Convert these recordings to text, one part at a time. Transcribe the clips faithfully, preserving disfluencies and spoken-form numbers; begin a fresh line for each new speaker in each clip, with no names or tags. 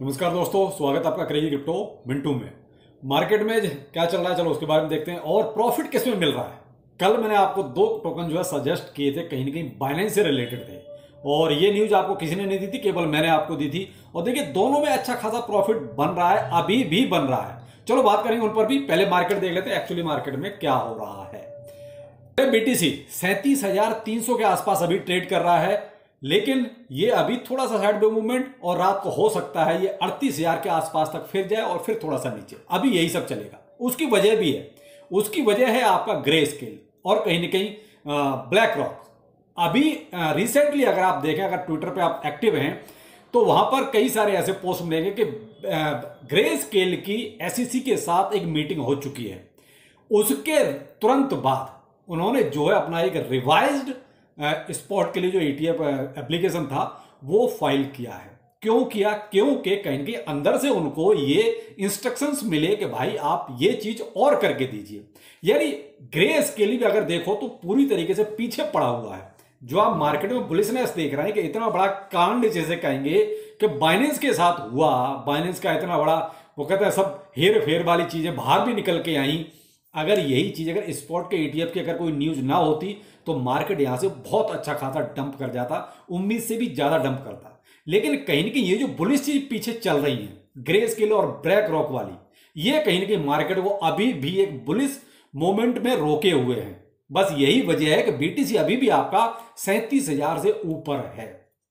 नमस्कार दोस्तों, स्वागत है आपका क्रेजी क्रिप्टो मिंटू में। मार्केट में क्या चल रहा है, चलो उसके बारे में देखते हैं। और प्रॉफिट किस में मिल रहा है। कल मैंने आपको दो टोकन जो है सजेस्ट किए थे, कहीं ना कहीं बाइनेंस से रिलेटेड थे, और ये न्यूज आपको किसी ने नहीं दी थी, केवल मैंने आपको दी थी। और देखिए दोनों में अच्छा खासा प्रॉफिट बन रहा है, अभी भी बन रहा है। चलो बात करेंगे उन पर भी। पहले मार्केट देख लेते हैं एक्चुअली मार्केट में क्या हो रहा है। बीटीसी सैंतीस हजार तीन सौ के आसपास अभी ट्रेड कर रहा है, लेकिन ये अभी थोड़ा सा साइड मूवमेंट, और रात को हो सकता है ये अड़तीस हजार के आसपास तक फिर जाए और फिर थोड़ा सा नीचे। अभी यही सब चलेगा। उसकी वजह भी है, उसकी वजह है आपका ग्रे स्केल और कहीं ना कहीं ब्लैक रॉक। अभी रिसेंटली अगर आप देखें, अगर ट्विटर पे आप एक्टिव हैं तो वहां पर कई सारे ऐसे पोस्ट मिलेंगे कि ग्रे स्केल की एसईसी के साथ एक मीटिंग हो चुकी है। उसके तुरंत बाद उन्होंने जो है अपना एक रिवाइज्ड स्पॉट के लिए जो ईटीएफ एप्लीकेशन था वो फाइल किया है। क्यों किया? क्योंकि कहीं के अंदर से उनको ये इंस्ट्रक्शंस मिले कि भाई आप ये चीज और करके दीजिए। यानी ग्रे स्केल भी अगर देखो तो पूरी तरीके से पीछे पड़ा हुआ है। जो आप मार्केट में बुलिशनेस देख रहे हैं कि इतना बड़ा कांड जैसे कहेंगे कि बाइनेंस के साथ हुआ, बाइनेंस का इतना बड़ा, वो कहते हैं सब हेर फेर वाली चीजें बाहर भी निकल के आई। अगर यही चीज अगर स्पॉट के ईटीएफ की अगर कोई न्यूज ना होती तो मार्केट यहां से बहुत अच्छा खासा डंप कर जाता, उम्मीद से भी ज्यादा डंप करता। लेकिन कहीं ना कहीं ये जो बुलिश चीज पीछे चल रही है, ग्रे स्केल और ब्लैक रॉक वाली, ये कहीं ना कहीं मार्केट को अभी भी एक बुलिश मोमेंट में रोके हुए हैं। बस यही वजह है कि बीटीसी अभी भी आपका सैंतीस हजार से ऊपर है।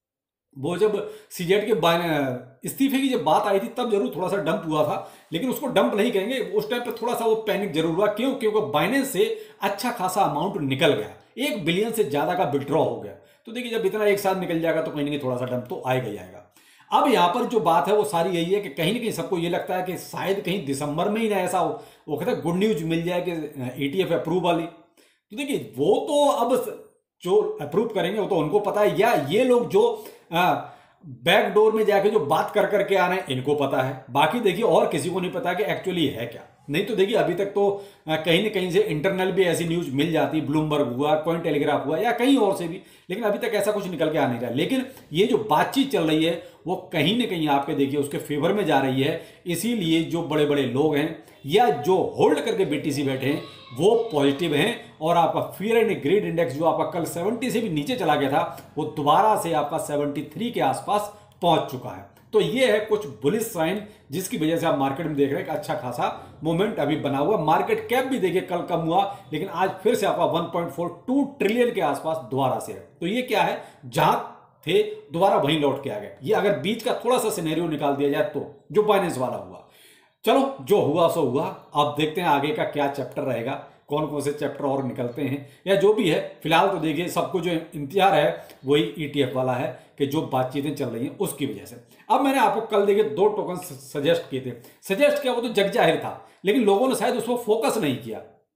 वो जब सीजेड के इस्तीफे की जब बात आई थी तब जरूर थोड़ा सा डंप हुआ था, लेकिन उसको डंप नहीं कहेंगे, उस टाइम पे थोड़ा सा वो पैनिक जरूर हुआ। क्यों? क्योंकि बाइनेंस से अच्छा खासा अमाउंट निकल गया, एक बिलियन से ज्यादा का विड्रॉ हो गया। तो देखिए जब इतना एक साथ निकल जाएगा तो कहीं ना कहीं थोड़ा सा डंप तो आएगा ही आएगा। अब यहां पर जो बात है वो सारी यही है कि कहीं ना कहीं सबको ये लगता है कि शायद कहीं दिसंबर में ही ना ऐसा हो, वो कहते हैं गुड न्यूज मिल जाए कि ईटीएफ अप्रूव वाली। तो देखिए वो तो अब जो अप्रूव करेंगे वो तो उनको पता है, या ये लोग जो बैक डोर में जाके जो बात कर करके आ रहे हैं इनको पता है। बाकी देखिए और किसी को नहीं पता कि एक्चुअली है क्या। नहीं तो देखिए अभी तक तो कहीं ना कहीं से इंटरनल भी ऐसी न्यूज मिल जाती, ब्लूमबर्ग हुआ, कॉइन टेलीग्राफ हुआ या कहीं और से भी, लेकिन अभी तक ऐसा कुछ निकल के आ नहीं रहा। लेकिन ये जो बातचीत चल रही है वो कहीं ना कहीं आपके देखिए उसके फेवर में जा रही है। इसीलिए जो बड़े बड़े लोग हैं या जो होल्ड करके बीटीसी बैठे हैं वो पॉजिटिव हैं, और आपका फियर एंड ग्रीड इंडेक्स जो आपका कल सत्तर से भी नीचे चला गया था वो दोबारा से आपका तिहत्तर के आसपास पहुंच चुका है। तो ये है कुछ बुलिश साइन जिसकी वजह से आप मार्केट में देख रहे हैं कि अच्छा खासा मोमेंट अभी बना हुआ। मार्केट कैप भी देखिए कल कम हुआ, लेकिन आज फिर से आपका एक पॉइंट चार दो ट्रिलियन के आसपास दोबारा से है। तो ये क्या है, जहां थे दोबारा वहीं लौट के आ गए। ये अगर बीच का थोड़ा सा सिनेरियो निकाल दिया जाए तो जो बाइनेंस वाला हुआ, चलो जो हुआ सो हुआ। अब देखते हैं आगे का क्या चैप्टर रहेगा, कौन कौन से चैप्टर और निकलते हैं या जो भी है। फिलहाल तो देखिए सबको जो इंतजार है वही ईटीएफ वाला है कि जो बातचीतें चल रही हैं उसकी वजह से। अब मैंने आपको कल देखिए दो टोकन सजेस्ट किए थे। सजेस्ट किया वो तो जग जाहिर था, लेकिन लोगों ने शायद उस पर फोकस नहीं किया।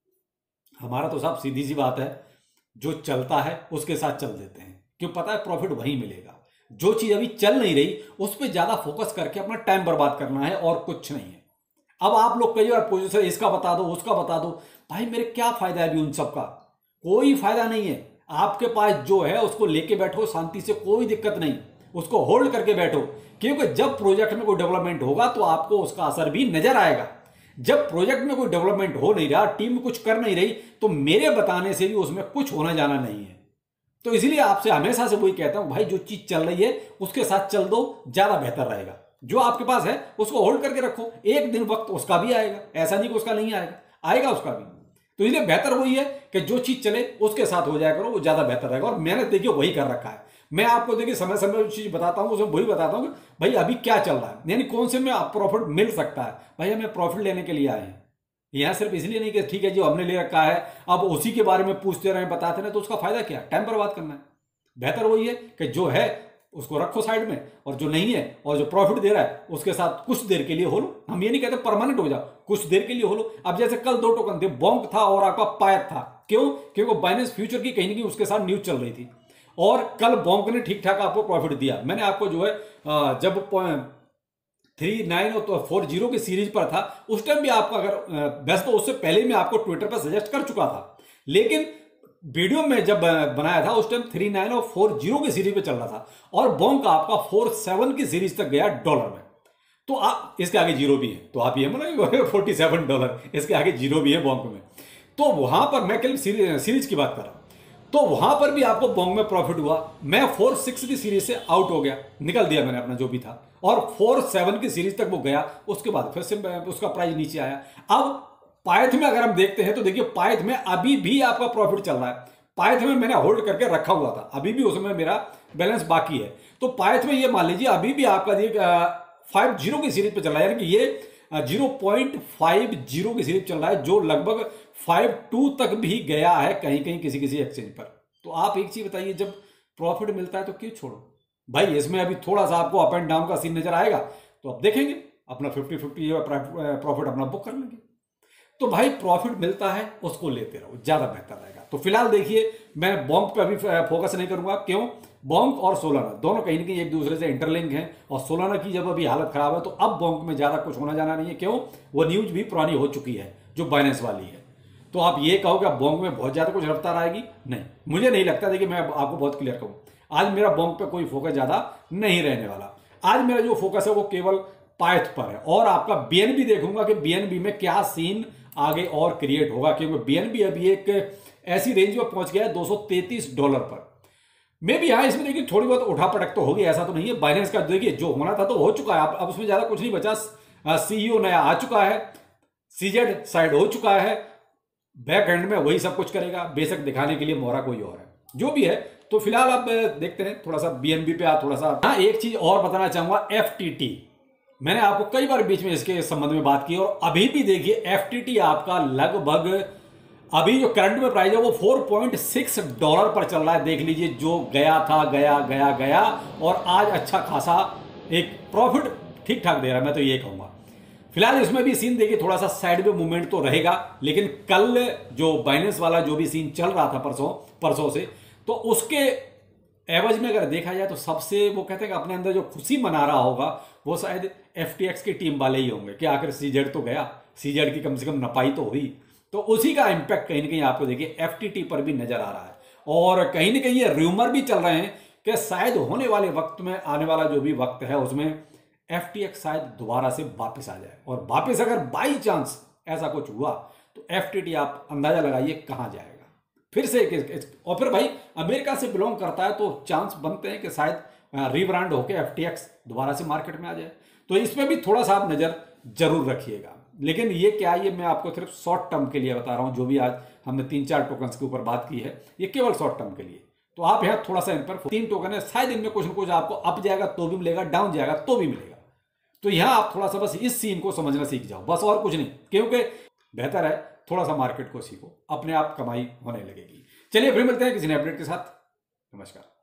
हमारा तो साहब सीधी सी बात है, जो चलता है उसके साथ चल देते हैं, क्यों? पता है प्रॉफिट वहीं मिलेगा। जो चीज अभी चल नहीं रही उस पर ज्यादा फोकस करके अपना टाइम बर्बाद करना है और कुछ नहीं है। अब आप लोग कई बार पोजीशन इसका बता दो उसका बता दो, भाई मेरे क्या फायदा है अभी उन सब का? कोई फायदा नहीं है। आपके पास जो है उसको लेके बैठो शांति से, कोई दिक्कत नहीं, उसको होल्ड करके बैठो। क्योंकि जब प्रोजेक्ट में कोई डेवलपमेंट होगा तो आपको उसका असर भी नजर आएगा। जब प्रोजेक्ट में कोई डेवलपमेंट हो नहीं रहा, टीम कुछ कर नहीं रही, तो मेरे बताने से भी उसमें कुछ होना जाना नहीं है। तो इसलिए आपसे हमेशा से वही कहता हूं, भाई जो चीज चल रही है उसके साथ चल दो, ज्यादा बेहतर रहेगा। जो आपके पास है उसको होल्ड करके रखो, एक दिन वक्त उसका भी आएगा, ऐसा नहीं कि उसका नहीं आएगा, आएगा उसका भी। तो इसलिए बेहतर वही है कि जो चीज चले उसके साथ हो जाया करो, वो ज्यादा बेहतर रहेगा। और मैंने देखिए वही कर रखा है। मैं आपको देखिए समय समय जो चीज बताता हूं उसमें वही बताता हूं कि भाई अभी क्या चल रहा है, यानी कौन से में प्रॉफिट मिल सकता है। भाई हमें प्रॉफिट लेने के लिए आए हैं, यहां सिर्फ इसलिए नहीं कि ठीक है जो हमने ले रखा है अब उसी के बारे में पूछते रहे बताते रहे, तो उसका फायदा क्या? टाइम बर्बाद करना है। बेहतर वही है कि जो है उसको रखो साइड में, और जो नहीं है और जो प्रॉफिट दे रहा है उसके साथ कुछ देर के लिए हो लो। हम ये नहीं कहते परमानेंट हो जाओ, कुछ देर के लिए हो लो। अब जैसे कल दो टोकन थे, बॉन्क था और आपका पायत था। क्यों? क्योंकि बाइनेंस फ्यूचर की कहीं ना कहीं उसके साथ न्यूज चल रही थी, और कल बॉन्क ने ठीक ठाक आपको प्रॉफिट दिया। मैंने आपको जो है जब थ्री नाइन और फोर जीरो की सीरीज पर था उस टाइम भी आपको, अगर वैसे तो उससे पहले मैं आपको ट्विटर पर सजेस्ट कर चुका था, लेकिन वीडियो में जब बनाया था उस टाइम थ्री नाइन और फोर जीरो की सीरीज पे चल रहा था, और बॉन्क आपका फोर सेवन की सीरीज तक गया डॉलर में। तो आप इसके आगे जीरो भी है, तो आप ये मतलब फोर्टी सेवन डॉलर इसके आगे जीरो भी है बोंग में। तो वहां पर मैं कल सीरीज, सीरीज की बात कर रहा हूं, तो वहां पर भी आपको बोंग में प्रॉफिट हुआ। मैं फोर सिक्स की सीरीज से आउट हो गया, निकल दिया मैंने अपना जो भी था, और फोर सेवन की सीरीज तक वो गया, उसके बाद फिर से उसका प्राइस नीचे आया। अब पाइथ में अगर हम देखते हैं तो देखिए पाइथ में अभी भी आपका प्रॉफिट चल रहा है। पाइथ में मैंने होल्ड करके रखा हुआ था, अभी भी उसमें मेरा बैलेंस बाकी है। तो पाइथ में ये मान लीजिए अभी भी आपका फाइव जीरो की सीरीज पे चल रहा है, यानी कि ये जीरो पॉइंट फाइव जीरो की सीरीज चल रहा है, जो लगभग फाइव टू तक भी गया है कहीं कहीं किसी किसी एक्सचेंज पर। तो आप एक चीज बताइए, जब प्रॉफिट मिलता है तो क्यों छोड़ो भाई। इसमें अभी थोड़ा सा आपको अप एंड डाउन का सीन नजर आएगा, तो आप देखेंगे अपना फिफ्टी फिफ्टी प्रॉफिट अपना बुक कर लेंगे। तो भाई प्रॉफिट मिलता है उसको लेते रहो, ज्यादा बेहतर रहेगा। तो फिलहाल देखिए मैं बोंग पे अभी फोकस नहीं करूंगा, क्यों? बोंग और सोलाना दोनों कहीं ना कहीं एक दूसरे से इंटरलिंक हैं, और सोलाना की जब अभी हालत खराब है तो अब बोंग में ज्यादा कुछ होना जाना नहीं है। क्यों? वो न्यूज भी पुरानी हो चुकी है जो बाइनेंस वाली है। तो आप ये कहो कि बोंग में बहुत ज्यादा कुछ रफ्तार आएगी, नहीं, मुझे नहीं लगता। देखिए मैं आपको बहुत क्लियर कहूं, आज मेरा बोंग पे कोई फोकस ज्यादा नहीं रहने वाला। आज मेरा जो फोकस है वो केवल पाइथ पर है, और आपका बीएनबी देखूंगा कि बीएनबी में क्या सीन आगे और क्रिएट होगा, क्योंकि बीएनबी अभी एक ऐसी रेंज में पहुंच गया है दो सौ तैंतीस डॉलर पर। मे भी हाँ इसमें देखिए थोड़ी बहुत उठा पटक तो होगी, ऐसा तो नहीं है। बाइनेंस का देखिए जो होना था तो हो चुका है, अब उसमें ज्यादा कुछ नहीं बचा। सीईओ नया आ चुका है, सीजेड साइड हो चुका है, बैक एंड में वही सब कुछ करेगा, बेशक दिखाने के लिए मोहरा कोई और है, जो भी है। तो फिलहाल आप देखते हैं थोड़ा सा बीएनबी पे आ थोड़ा सा। हाँ एक चीज और बताना चाहूंगा, एफटीटी मैंने आपको कई बार बीच में इसके संबंध में बात की, और अभी भी देखिए एफटीटी आपका लगभग अभी जो करंट में प्राइस है वो फोर पॉइंट सिक्स डॉलर पर चल रहा है। देख लीजिए जो गया था गया गया गया, और आज अच्छा खासा एक प्रॉफिट ठीक ठाक दे रहा है, मैं तो ये कहूंगा। फिलहाल इसमें भी सीन देखिए थोड़ा सा साइड में मूवमेंट तो रहेगा, लेकिन कल जो बाइनेंस वाला जो भी सीन चल रहा था परसों परसों से, तो उसके एवज में अगर देखा जाए तो सबसे वो कहते हैं कि अपने अंदर जो खुशी मना रहा होगा वो शायद एफटीएक्स की टीम वाले ही होंगे कि आखिर सीजेड तो गया, सीजेड की कम से कम नपाई तो हुई। तो उसी का इंपैक्ट कहीं ना कहीं आपको देखिए एफटीटी पर भी नजर आ रहा है, और कहीं ना कहीं ये रूमर भी चल रहे हैं कि शायद होने वाले वक्त में, आने वाला जो भी वक्त है उसमें एफटीएक्स शायद दोबारा से वापस आ जाए, और वापस अगर बाई चांस ऐसा कुछ हुआ तो एफटीटी आप अंदाजा लगाइए कहां जाएगा फिर से। और फिर भाई अमेरिका से बिलोंग करता है तो चांस बनते हैं कि शायद रीब्रांड होकर एफटीएक्स दोबारा से मार्केट में आ जाए। तो इसमें भी थोड़ा सा आप नजर जरूर रखिएगा। लेकिन ये क्या, ये मैं आपको सिर्फ शॉर्ट टर्म के लिए बता रहा हूं। जो भी आज हमने तीन चार टोकन्स के ऊपर बात की है ये केवल शॉर्ट टर्म के लिए। तो आप यहाँ थोड़ा सा इन पर, तीन टोकन है, शायद इनमें कुछ ना कुछ आपको अप जाएगा तो भी मिलेगा, डाउन जाएगा तो भी मिलेगा। तो यहां आप थोड़ा सा बस इस सीन को समझना सीख जाओ, बस और कुछ नहीं, क्योंकि बेहतर है थोड़ा सा मार्केट को सीखो, अपने आप कमाई होने लगेगी। चलिए फिर मिलते हैं किसी नए अपडेट के साथ। नमस्कार।